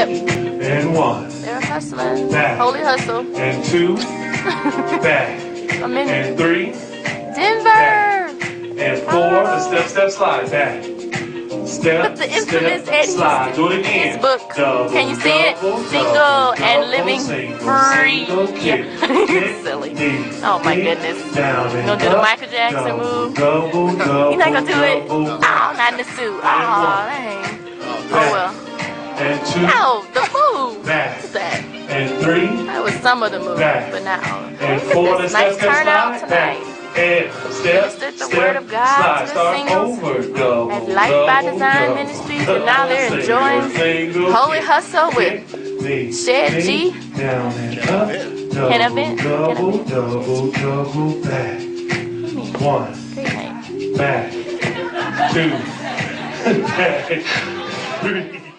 Step. And 1. They're hustling. Back. Holy hustle. And 2. Back. A minute. And 3. Denver. Back. And 4. The step, step, slide. Back. Step, The infamous step, Eddie slide. Do it again. his book. Double, Can you see it? double, Single double, and living single, free. single, kick, kick, Silly. knee, Oh my knee, goodness. down You and gonna do the up, Michael Jackson double, move? double, double, You're not gonna do it? double, Oh, not in the suit. Oh, dang. Oh well. And 2. No, the move. Back. What's that? And 3. That was some of the moves, Back. but now. And Look 4. at The this step, nice step, turnout slide. tonight. Back. And step, Ministered the step, word of God slide. to the Start singles over, double, at Life by double, Design double, Ministries, and now they're double, enjoying single, Holy kick, Hustle with kick, knee, Shed knee, G. down and up, Can I vent? double, double, double, back. 1, Great name. back. 2, back. 3.